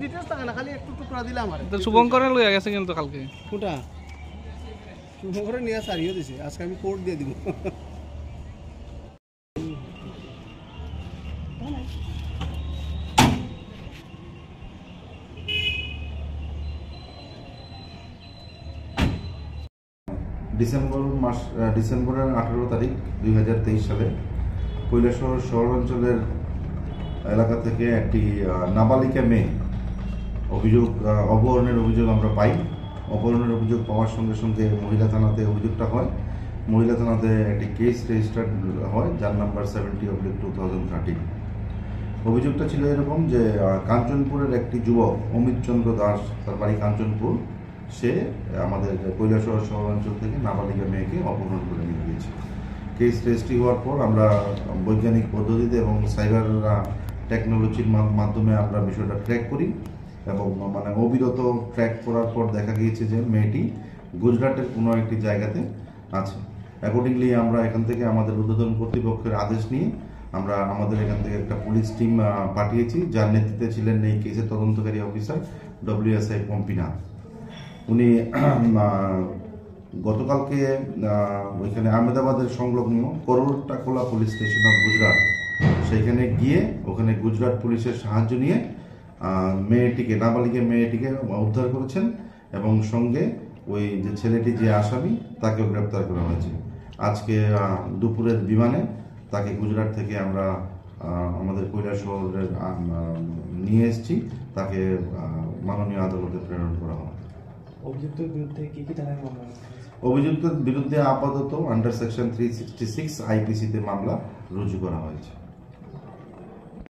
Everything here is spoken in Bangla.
ডিটেইলস থাকে না, খালি একটু টুকরা দিলে আমার। তো শুভঙ্করের লইয়া গেছে কিন্তু কালকে। কোটা শুভঙ্করে নিয়ে সারিও দিছে, আজকে আমি কোড দিয়ে দিব। ডিসেম্বরের 18 তারিখ 2023 সালে কৈলাসহর শহরাঞ্চলের এলাকা থেকে একটি নাবালিকা মেয়ে অপহরণের অভিযোগ আমরা পাই। অপহরণের অভিযোগ পাওয়ার সঙ্গে সঙ্গে মহিলা থানাতে অভিযোগটা হয়। মহিলা থানাতে একটি কেস রেজিস্টার্ড হয়, যার নাম্বার 70/2013। অভিযোগটা ছিল এরকম যে কাঞ্চনপুরের একটি যুবক অমিত চন্দ্র দাস, তার বাড়ি কাঞ্চনপুর, সে আমাদের কৈলাসহর শহরাঞ্চল থেকে নাবালিকা মেয়েকে অপহরণ করে নিয়ে গিয়েছে। কেস রেজিস্ট্রি হওয়ার পর আমরা বৈজ্ঞানিক পদ্ধতিতে এবং সাইবার টেকনোলজির মাধ্যমে আমরা বিষয়টা ট্র্যাক করি এবং অবিরত ট্র্যাক করার পর দেখা গিয়েছে যে মেয়েটি গুজরাটের কোনো একটি জায়গাতে আছে। অ্যাকর্ডিংলি আমরা এখান থেকে আমাদের ঊর্ধ্বতন কর্তৃপক্ষের আদেশ নিয়ে আমরা আমাদের এখান থেকে একটা পুলিশ টিম পাঠিয়েছি, যার নেতৃত্বে ছিলেন এই কেসের তদন্তকারী অফিসার WSI পম্পিনা। উনি গতকালকে ওইখানে আহমেদাবাদের সংলগ্ন করোটাকোলা পুলিশ স্টেশন অফ গুজরাট, সেখানে গিয়ে ওখানে গুজরাট পুলিশের সাহায্য নিয়ে মেয়েটিকে, নাবালিকা মেয়েটিকে উদ্ধার করেছেন এবং সঙ্গে ওই যে ছেলেটি যে আসামি তাকেও গ্রেপ্তার করা হয়েছে। আজকে দুপুরের বিমানে তাকে গুজরাট থেকে আমরা আমাদের কৈলাসহরে নিয়ে এসেছি, তাকে মাননীয় আদালতে প্রেরণ করা হয়। অভিযুক্তের বিরুদ্ধে কি কি ধারায় মামলা? অভিযুক্তের বিরুদ্ধে আপাতত আন্ডার সেকশন 366 IPC তে মামলা রুজু করা হয়েছে।